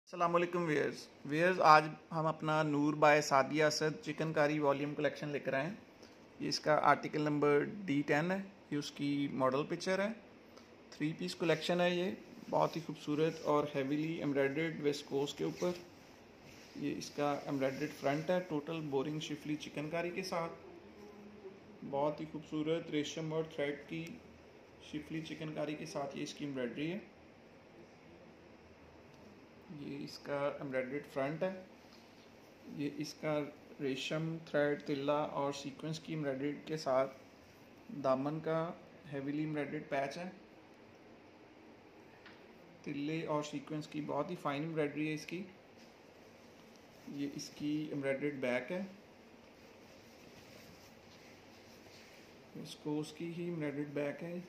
अस्सलामुअलैकुम वेयर्स आज हम अपना Noor by Sadia Asad chikankari volume collection लेकर आए हैं। ये इसका आर्टिकल नंबर D10 है। ये उसकी मॉडल पिक्चर है। 3 पीस कलेक्शन है। ये बहुत ही खूबसूरत और हैवीली एम्ब्रॉयडर्ड वेस्कोस के ऊपर ये इसका एम्ब्रॉयडर्ड फ्रंट है, टोटल बोरिंग शिफली चिकनकारी के साथ। बहुत ही खूबसूरत रेशम और थ्रेड की शिफली चिकनकारी के साथ ये इसकी एम्ब्रॉयडरी है। ये इसका एम्ब्रॉयडर्ड फ्रंट है। ये इसका रेशम, थ्रेड, तिल्ला और सीक्वेंस की एम्ब्रॉयडरी के साथ दामन का हेवीली एम्ब्रॉयडर्ड पैच है। तिल्ले और सीक्वेंस की बहुत ही फाइन एम्ब्रॉयडरी है इसकी। ये इसकी एम्ब्रॉयडर्ड बैक है। इसको उसकी ही एम्ब्रॉयडर्ड बैक है।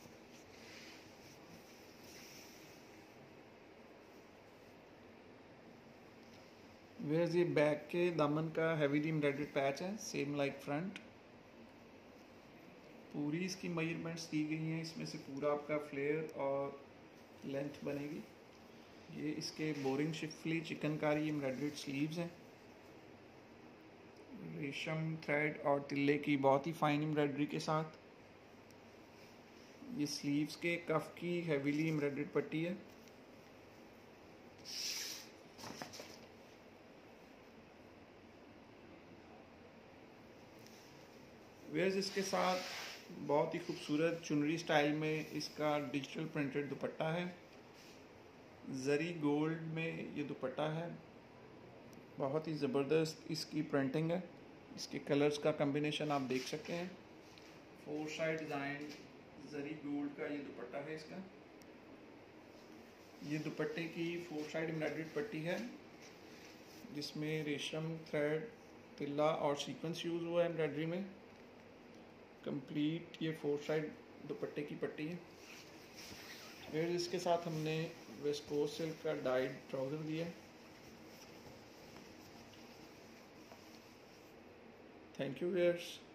वेयर्स ये बैक के दामन का हेवीली एम्ब्रॉयडर्ड पैच है, सेम लाइक फ्रंट। पूरी इसकी मेजरमेंट्स दी गई हैं। इसमें से पूरा आपका फ्लेयर और लेंथ बनेगी। ये इसके boring schiffli chikankari embroidered sleeves हैं। रेशम, थ्रेड और तिल्ले की बहुत ही फाइन एम्ब्रॉयडरी के साथ ये स्लीव्स के कफ की हेवीली एम्ब्रॉयडर्ड पट्टी है। वेयर्स इसके साथ बहुत ही खूबसूरत चुनरी स्टाइल में इसका डिजिटल प्रिंटेड दुपट्टा है। जरी गोल्ड में ये दुपट्टा है। बहुत ही ज़बरदस्त इसकी प्रिंटिंग है। इसके कलर्स का कम्बिनेशन आप देख सकते हैं। 4 साइड डिज़ाइन जरी गोल्ड का ये दुपट्टा है इसका। ये दुपट्टे की 4 साइड एम्ब्रॉयडर्ड पट्टी है, जिसमें रेशम, थ्रेड, तिल्ला और सीक्वेंस यूज़ हुआ है एम्ब्रॉयडरी में। कंप्लीट ये 4 साइड दुपट्टे की पट्टी है। फिर इसके साथ हमने वेस्कोस सिल्क का डाइड ट्राउज़र दिया है। Thank you wears.